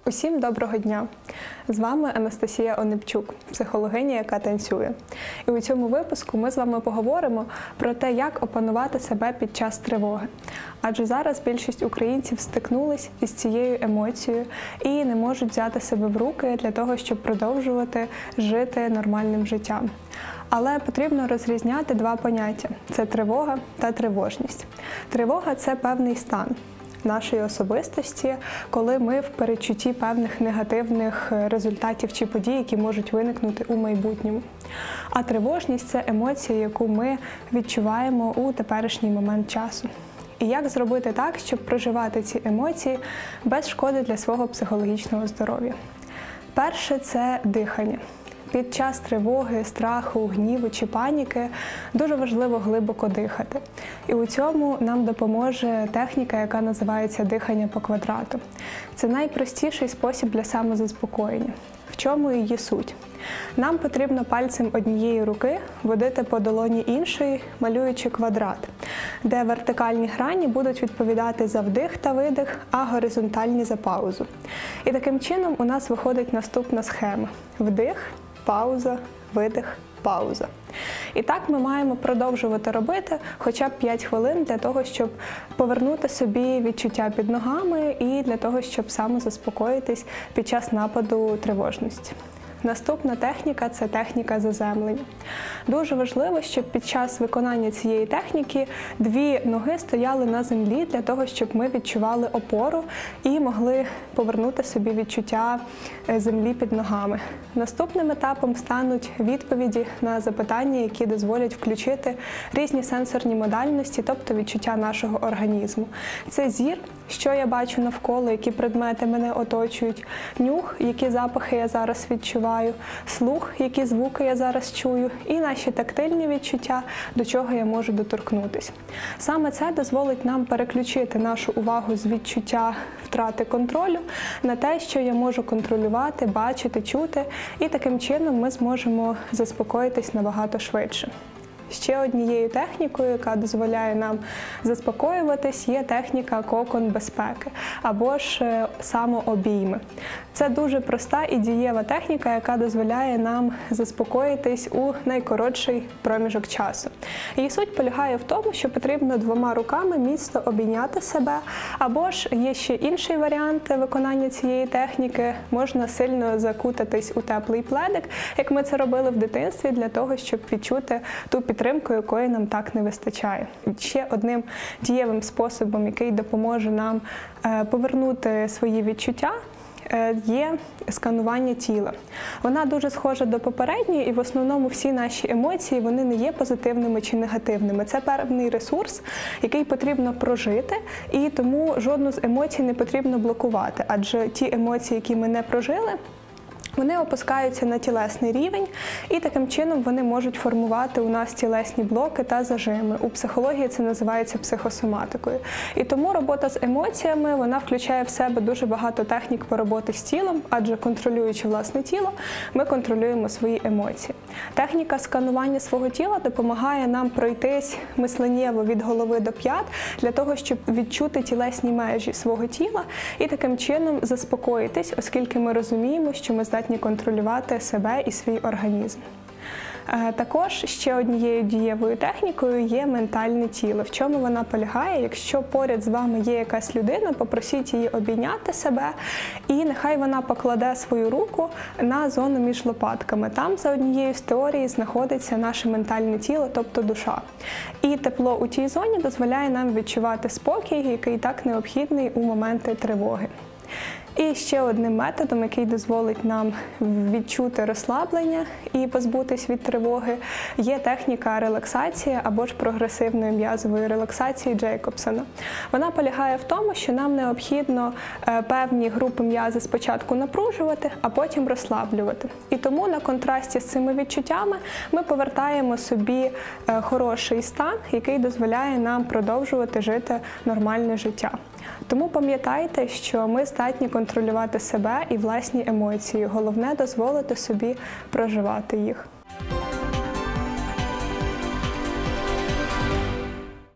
Усім доброго дня! З вами Анастасія Онипчук, психологиня, яка танцює. І у цьому випуску ми з вами поговоримо про те, як опанувати себе під час тривоги. Адже зараз більшість українців стикнулись із цією емоцією і не можуть взяти себе в руки для того, щоб продовжувати жити нормальним життям. Але потрібно розрізняти два поняття – це тривога та тривожність. Тривога – це певний стан нашої особистості, коли ми в передчутті певних негативних результатів чи подій, які можуть виникнути у майбутньому. А тривожність – це емоція, яку ми відчуваємо у теперішній момент часу. І як зробити так, щоб проживати ці емоції без шкоди для свого психологічного здоров'я? Перше – це дихання. Під час тривоги, страху, гніву чи паніки дуже важливо глибоко дихати. І у цьому нам допоможе техніка, яка називається дихання по квадрату. Це найпростіший спосіб для самозаспокоєння. В чому її суть? Нам потрібно пальцем однієї руки водити по долоні іншої, малюючи квадрат, де вертикальні грані будуть відповідати за вдих та видих, а горизонтальні – за паузу. І таким чином у нас виходить наступна схема. Вдих, пауза, видих, пауза. І так ми маємо продовжувати робити хоча б 5 хвилин для того, щоб повернути собі відчуття під ногами і для того, щоб самозаспокоїтись під час нападу тривожності. Наступна техніка – це техніка заземлення. Дуже важливо, щоб під час виконання цієї техніки дві ноги стояли на землі для того, щоб ми відчували опору і могли повернути собі відчуття землі під ногами. Наступним етапом стануть відповіді на запитання, які дозволять включити різні сенсорні модальності, тобто відчуття нашого організму. Це зір, що я бачу навколо, які предмети мене оточують, нюх, які запахи я зараз відчуваю, слух, які звуки я зараз чую, і наші тактильні відчуття, до чого я можу доторкнутися. Саме це дозволить нам переключити нашу увагу з відчуття втрати контролю на те, що я можу контролювати, бачити, чути, і таким чином ми зможемо заспокоїтись набагато швидше. Ще однією технікою, яка дозволяє нам заспокоюватись, є техніка кокон безпеки або ж самообійми. Це дуже проста і дієва техніка, яка дозволяє нам заспокоїтись у найкоротший проміжок часу. Її суть полягає в тому, що потрібно двома руками міцно обійняти себе, або ж є ще інший варіант виконання цієї техніки. Можна сильно закутатись у теплий пледик, як ми це робили в дитинстві, для того, щоб відчути ту підтримку, якої нам так не вистачає. Ще одним дієвим способом, який допоможе нам повернути свої відчуття, є сканування тіла. Вона дуже схожа до попередньої, і в основному всі наші емоції, вони не є позитивними чи негативними. Це певний ресурс, який потрібно прожити, і тому жодну з емоцій не потрібно блокувати, адже ті емоції, які ми не прожили, вони опускаються на тілесний рівень, і таким чином вони можуть формувати у нас тілесні блоки та зажими. У психології це називається психосоматикою. І тому робота з емоціями, вона включає в себе дуже багато технік по роботі з тілом, адже контролюючи власне тіло, ми контролюємо свої емоції. Техніка сканування свого тіла допомагає нам пройтись мисленнєво від голови до п'ят, для того, щоб відчути тілесні межі свого тіла і таким чином заспокоїтись, оскільки ми розуміємо, що ми здатні контролювати себе і свій організм. Також ще однією дієвою технікою є ментальне тіло. В чому вона полягає? Якщо поряд з вами є якась людина, попросіть її обійняти себе, і нехай вона покладе свою руку на зону між лопатками. Там за однією з теорій знаходиться наше ментальне тіло, тобто душа. І тепло у тій зоні дозволяє нам відчувати спокій, який так необхідний у моменти тривоги. І ще одним методом, який дозволить нам відчути розслаблення і позбутись від тривоги, є техніка релаксації або ж прогресивної м'язової релаксації Джейкобсона. Вона полягає в тому, що нам необхідно певні групи м'язи спочатку напружувати, а потім розслаблювати. І тому на контрасті з цими відчуттями ми повертаємо собі хороший стан, який дозволяє нам продовжувати жити нормальне життя. Тому пам'ятайте, що ми здатні контролювати себе і власні емоції. Головне – дозволити собі проживати їх.